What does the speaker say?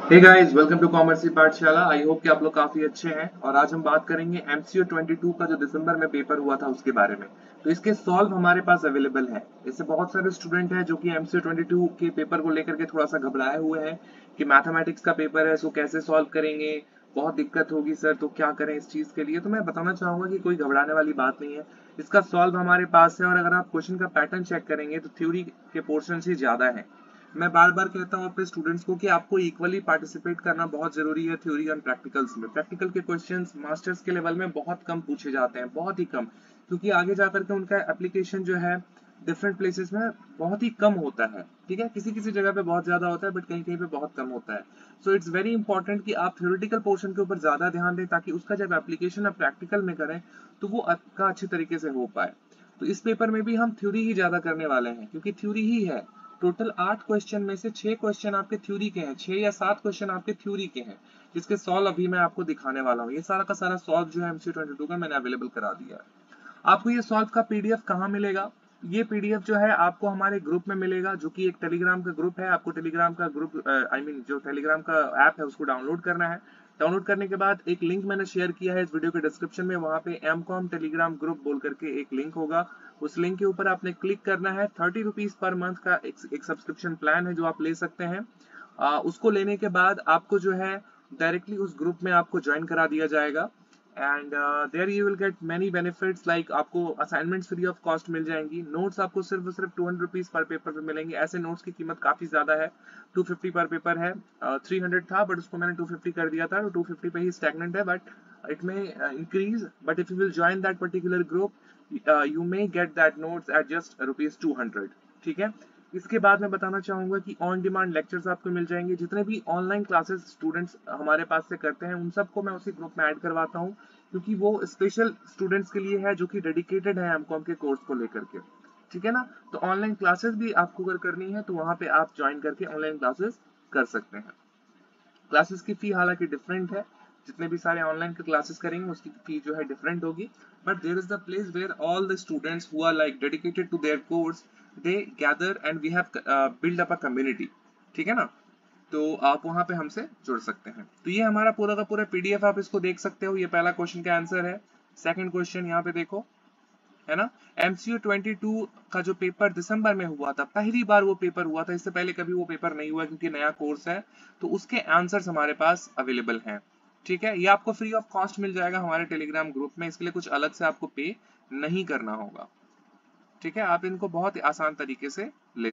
Hey guys, welcome to commerce Pathshala. I hope कि आप लोग काफी अच्छे हैं। और आज हम बात करेंगे एमसीओ 22 का जो दिसंबर में पेपर हुआ था उसके बारे में। तो इसके सॉल्व हमारे पास अवेलेबल है। इससे बहुत सारे स्टूडेंट हैं जो कि एमसीओ 22 के पेपर को लेकर के थोड़ा सा घबराए हुए हैं कि मैथमेटिक्स का पेपर है, सो कैसे सॉल्व करेंगे, बहुत दिक्कत होगी सर, तो क्या करें इस चीज के लिए। तो मैं बताना चाहूंगा कि कोई घबराने वाली बात नहीं है। इसका सॉल्व हमारे पास है। और अगर आप क्वेश्चन का पैटर्न चेक करेंगे तो थ्योरी के पोर्शन से ज्यादा है। मैं बार बार कहता हूँ अपने स्टूडेंट्स को कि आपको इक्वली पार्टिसिपेट करना बहुत जरूरी है थ्योरी और प्रैक्टिकल्स में। प्रैक्टिकल के क्वेश्चंस मास्टर्स के लेवल में बहुत कम पूछे जाते हैं, बहुत ही कम, क्योंकि आगे जाकर के उनका एप्लीकेशन जो है डिफरेंट प्लेसेस में बहुत ही कम होता है। ठीक है, किसी किसी जगह पे बहुत ज्यादा होता है बट कहीं कहीं पे बहुत कम होता है। सो इट्स वेरी इंपॉर्टेंट कि आप थ्योरेटिकल पोर्शन के ऊपर ज्यादा ध्यान दें ताकि उसका जब एप्लीकेशन आप प्रैक्टिकल में करें तो वो आपका अच्छे तरीके से हो पाए। तो इस पेपर में भी हम थ्योरी ही ज्यादा करने वाले हैं क्योंकि थ्योरी ही है। टोटल 8 क्वेश्चन में से 6 क्वेश्चन आपके थ्योरी के हैं, 6 या 7 क्वेश्चन आपके थ्योरी के हैं, जिसके सॉल्व अभी मैं आपको दिखाने वाला हूँ। ये सारा का सारा सॉल्व जो है एमसीक्यू 22 का मैंने अवेलेबल करा दिया है। आपको ये सॉल्व का पीडीएफ कहाँ मिलेगा? ये पीडीएफ जो है आपको हमारे ग्रुप में मिलेगा, जो कि एक टेलीग्राम का ग्रुप है। आपको टेलीग्राम का ग्रुप जो टेलीग्राम का ऐप है उसको डाउनलोड करना है। डाउनलोड करने के बाद एक लिंक मैंने शेयर किया है इस वीडियो के डिस्क्रिप्शन में, वहां पे एमकॉम टेलीग्राम ग्रुप बोल करके एक लिंक होगा। उस लिंक के ऊपर आपने क्लिक करना है। 30 रुपीज पर मंथ का एक सब्सक्रिप्शन प्लान है जो आप ले सकते हैं। उसको लेने के बाद आपको जो है डायरेक्टली उस ग्रुप में आपको ज्वाइन करा दिया जाएगा। And there you will get many benefits, like आपको असाइनमेंट्स फ्री ऑफ कॉस्ट मिल जाएंगी। नोट्स आपको सिर्फ और सिर्फ 200 रुपीज पर पेपर पे मिलेंगे। ऐसे नोट्स की कीमत काफी ज्यादा है, 250 पर पेपर है। 300 था बट उसको मैंने 250 कर दिया था, तो 250 पे ही स्टैग्नेंट है, but it may increase. But if you will join that particular group you may get that notes at just rupees 200। ठीक है। इसके बाद मैं बताना चाहूंगा कि ऑन डिमांड लेक्चर्स आपको मिल जाएंगे। जितने भी ऑनलाइन क्लासेस स्टूडेंट्स हमारे पास से करते हैं उन सबको मैं उसी ग्रुप में ऐड करवाता हूँ, क्योंकि वो स्पेशल स्टूडेंट्स के लिए है जो कि डेडिकेटेड है एमकॉम के कोर्स को लेकर के। ठीक है ना। तो ऑनलाइन क्लासेस भी आपको अगर करनी है तो वहां पे आप ज्वाइन करके ऑनलाइन क्लासेस कर सकते हैं। क्लासेस की फी हालांकि डिफरेंट है। जितने भी सारे ऑनलाइन के क्लासेस करेंगे उसकी फी जो है डिफरेंट होगी। But there is the place where all the students who are like dedicated to their course they gather and we have build up a community. ठीक है ना। तो आप वहां पे हमसे जुड़ सकते हैं। तो ये हमारा पूरा का पूरा पीडीएफ, आप इसको देख सकते हो। ये पहला क्वेश्चन का आंसर है। सेकंड क्वेश्चन यहाँ पे देखो, है ना। एमसीयू 22 का जो पेपर दिसंबर में हुआ था, पहली बार वो पेपर हुआ था, इससे पहले कभी वो पेपर नहीं हुआ क्योंकि नया कोर्स है। तो उसके आंसर्स हमारे पास अवेलेबल हैं। ठीक है, ये आपको फ्री ऑफ कॉस्ट मिल जाएगा हमारे टेलीग्राम ग्रुप में। इसके लिए कुछ अलग से आपको पे नहीं करना होगा। ठीक है, आप इनको बहुत ही आसान तरीके से ले